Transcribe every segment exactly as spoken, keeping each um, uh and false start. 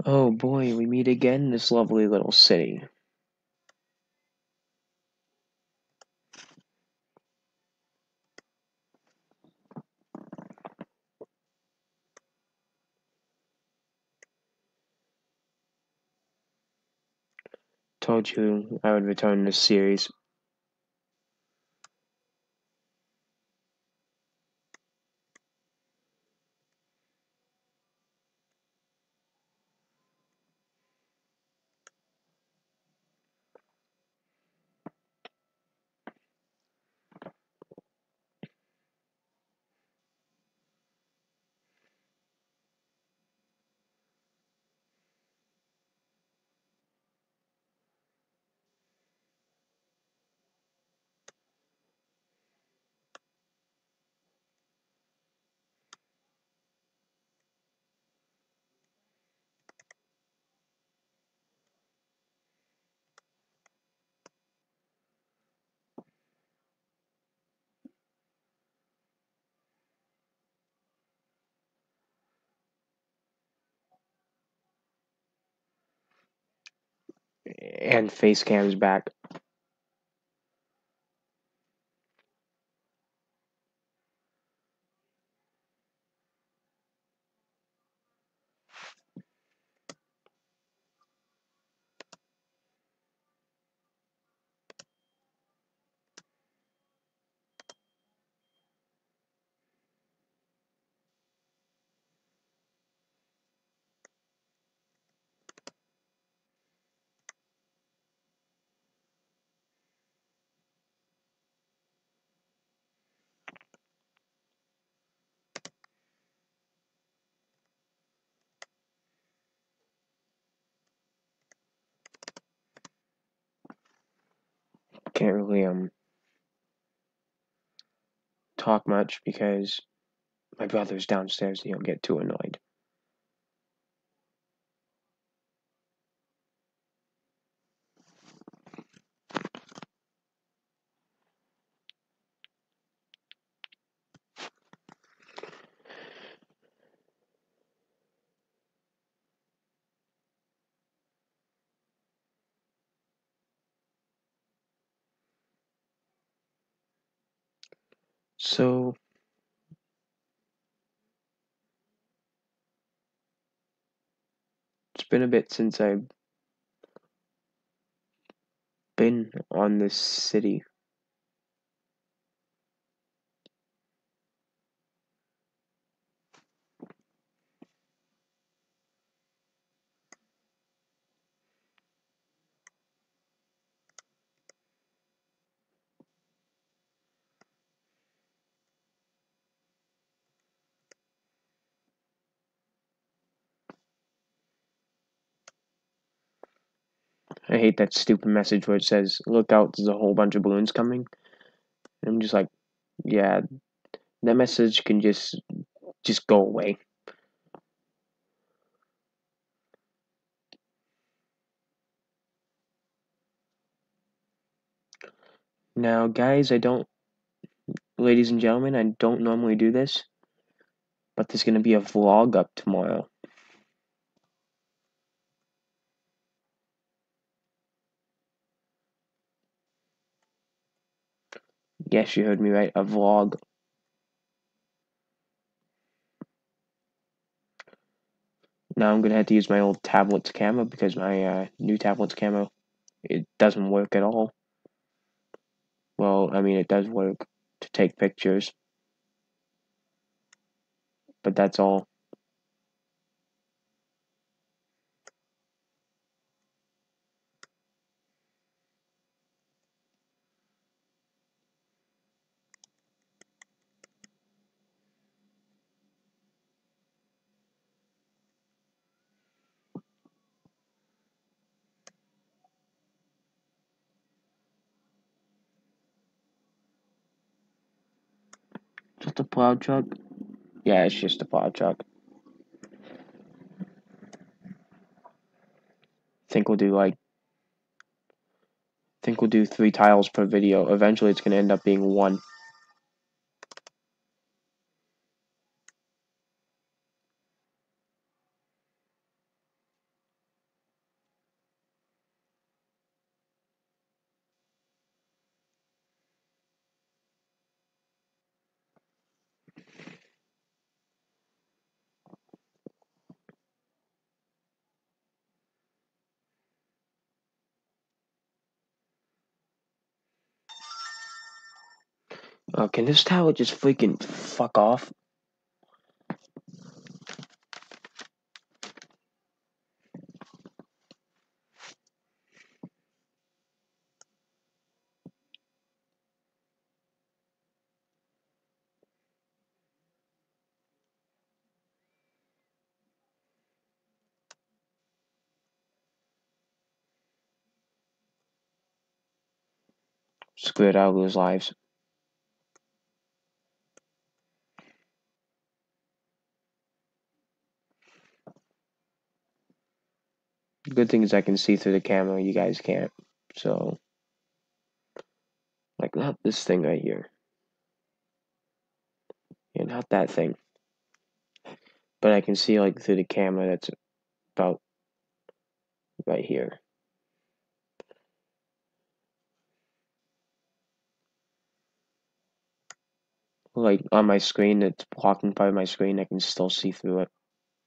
Oh boy, we meet again in this lovely little city. Told you I would return this series. And Facecam's back. Can't really um talk much because my brother's downstairs and he'll get too annoyed. So it's been a bit since I've been on this city. I hate that stupid message where it says, "Look out, there's a whole bunch of balloons coming." And I'm just like, yeah, that message can just just go away. Now, guys, I don't, ladies and gentlemen, I don't normally do this, but there's gonna be a vlog up tomorrow. Yes, you heard me right, a vlog. Now I'm gonna have to use my old tablet's camera because my uh, new tablet's camera, it doesn't work at all. Well, I mean, it does work to take pictures, but that's all. Just a plow truck? Yeah, it's just a plow truck. Think we'll do like, think we'll do three tiles per video. Eventually, it's gonna end up being one. Uh, can this tower just freaking fuck off? Screw it, I'll lose lives. Good thing is I can see through the camera, you guys can't. So, like, not this thing right here. Yeah, not that thing. But I can see, like, through the camera that's about right here. Like, on my screen, it's blocking part of my screen, I can still see through it.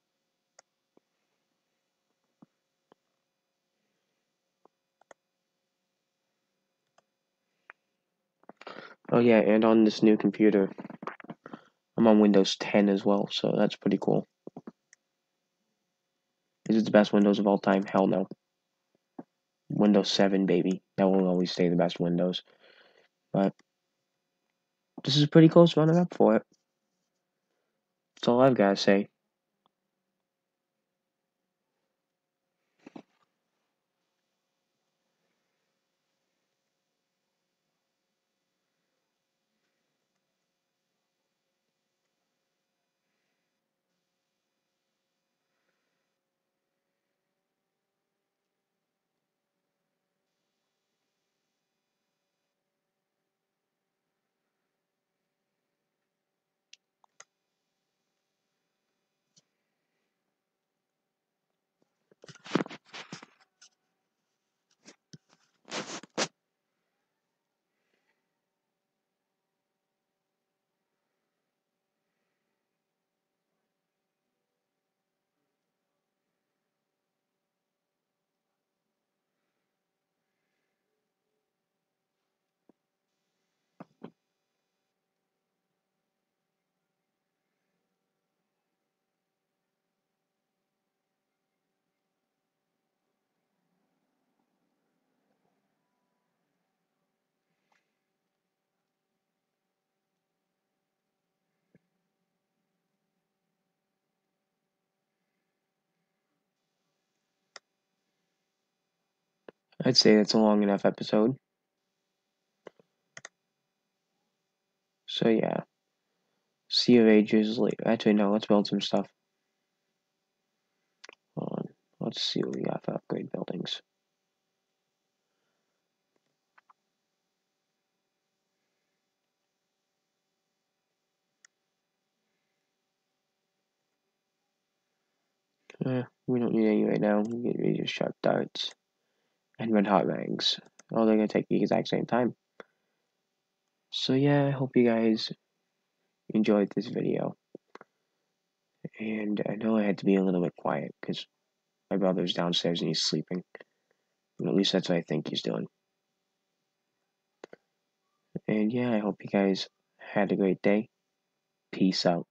Oh yeah, and on this new computer, I'm on Windows ten as well, so that's pretty cool. Is it the best Windows of all time? Hell no. Windows seven, baby. That will always stay the best Windows. But this is pretty close running up for it. That's all I've got to say. I'd say it's a long enough episode. So yeah. See you ages later. Actually, no, let's build some stuff. Hold on. Let's see what we got for upgrade buildings. Eh, we don't need any right now. We get razor sharp darts and red hot rangs. Oh, they're gonna take the exact same time. So yeah, I hope you guys enjoyed this video. And I know I had to be a little bit quiet because my brother's downstairs and he's sleeping. And at least that's what I think he's doing. And yeah, I hope you guys had a great day. Peace out.